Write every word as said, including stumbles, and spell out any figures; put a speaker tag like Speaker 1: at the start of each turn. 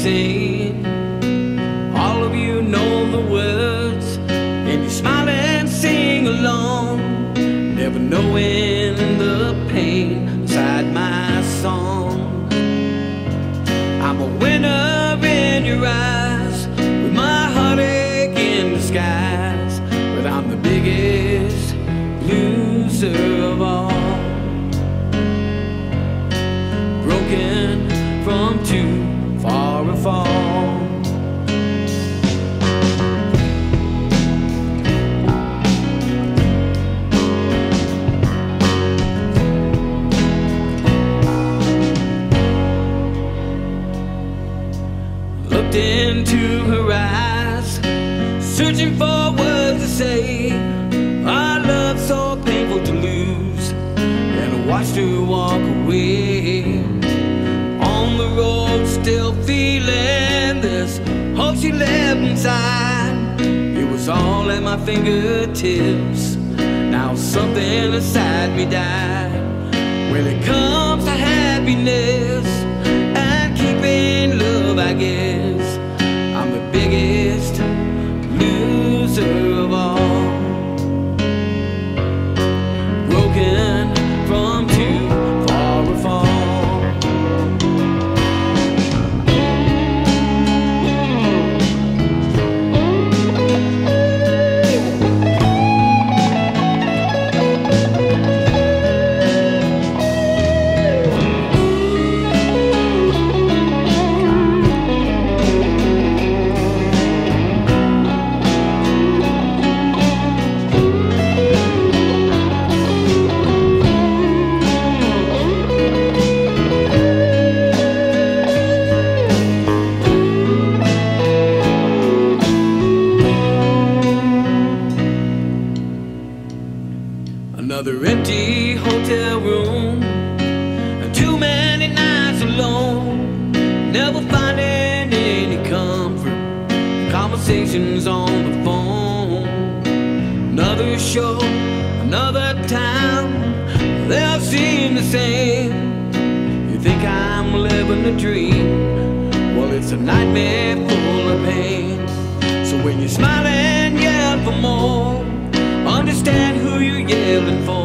Speaker 1: sane. All of you know the words, and you smile and sing along, never knowing the pain inside my song. I'm a winner in your eyes, with my heartache in disguise, but I'm the biggest loser of all. Broken from too far a fall. Looked into her eyes, searching for words to say. Our love so painful to lose, and I watched her walk away. On the road, still feeling this hope she left inside. It was all at my fingertips. Now something inside me died. When it comes to happiness and keeping love, I guess I'm the biggest loser of all. Broken from too far a fall. Another empty hotel room, and too many nights alone, never finding any comfort. Conversations on the phone. Another show, another town, they all seem the same. You think I'm living a dream? Well, it's a nightmare full of pain. So when you smile and yell for more, understand who you're yelling for.